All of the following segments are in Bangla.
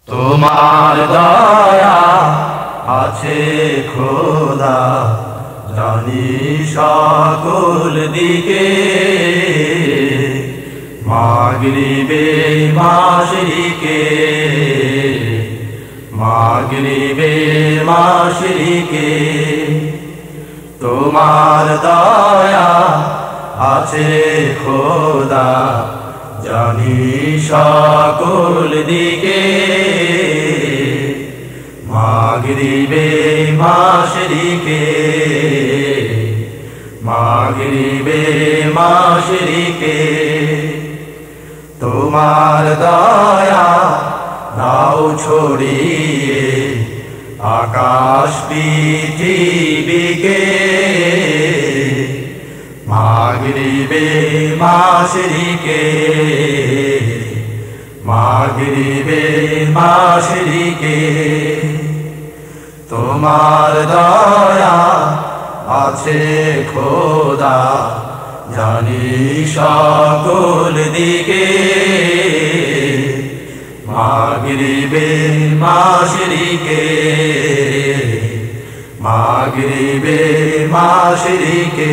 তোমার দয়া আছে খোদা, জানি সকল দিকে। মাগরিবে মাশরিকে, মাগরিবে মাশরিকে, তোমার দয়া আছে খোদা, জানি সকল দিকে। মাগরিবে মাশরিকে, মাগরিবে মাশরিকে, তোমার দয়া দাও ছড়িয়ে আকাশ পৃথিবীকে। মাগরিবে মাশরিকে, মাগরিবে মাশরিকে, তোমার দয়া আছে খোদা, জানি সকল দিকে। মাগরিবে মাশরিকে, মাগরিবে মাশরিকে,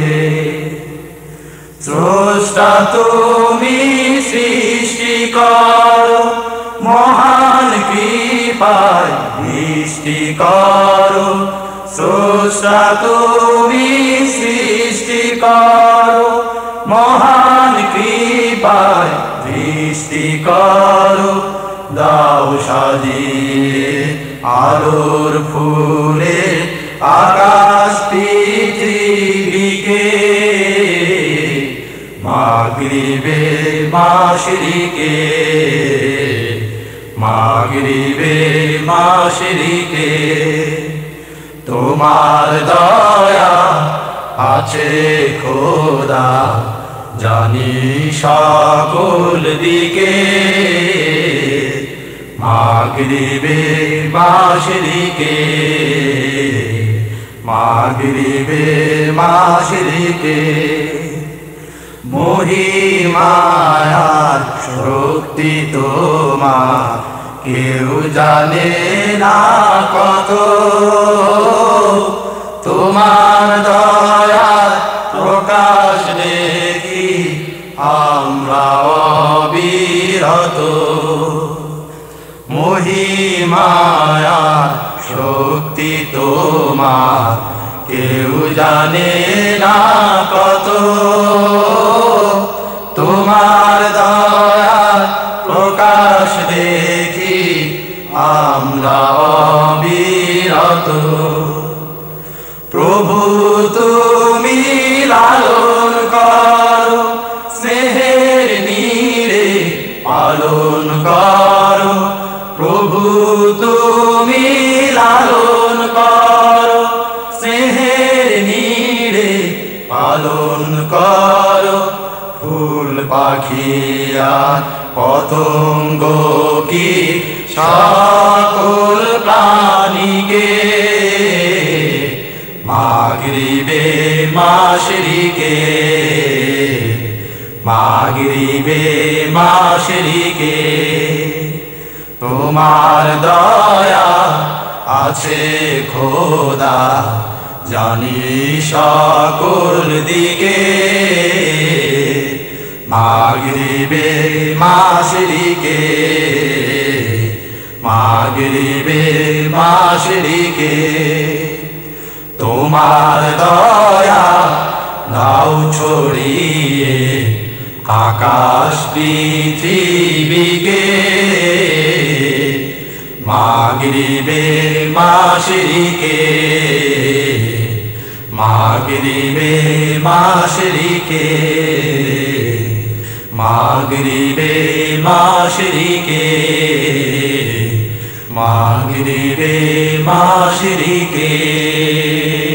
স্রষ্টা তুমি সৃষ্টি করো, মহান কৃপায় বৃষ্টি করো। স্রষ্টা তুমি সৃষ্টি করো, মহান কৃপায় বৃষ্টি করো। দাও সাজিয়ে আলোর ফুলে আকাশ পৃথিবীকে। মাগরিবে মাশরিকে, মাগরিবে মাশরিকে, তোমার দয়া আছে খোদা, জানি সকল দিকে। মাগরিবে মাশরিকে, মাগরিবে মাশরিকে, মহিমায়ার শক্তি তোমার কেউ জানে না কত। তোমার দয়ার প্রকাশ দেখি আমরা অবিরত। মহিমায়ার শক্তি তোমার কেউ জানে না কত। তোমার দয়ার প্রকাশ দেখি আমরা অবিরত। প্রভু তুমি লালন করো, স্নেহের নীড়ে পালন করো। প্রভু তুমি লালন করো, স্নেহের নীড়ে পালন করো। ফুল পাখি আর পতঙ্গ কি সকল প্রাণীকে। মাগরিবে মাশরিকে, মাগরিবে মাশরিকে, তোমার দয়া আছে খোদা, জানি সকল দিকে। মাগরিবে মাশরিকে, মাগরিবে মাশরিকে, তোমার দয়া দাও ছড়িয়ে আকাশ পৃথিবীকে। মাগরিবে মাশরিকে, মাগরিবে মাশরিকে, মাগরিবে মাশরিকে, মাগরিবে মাশরিকে।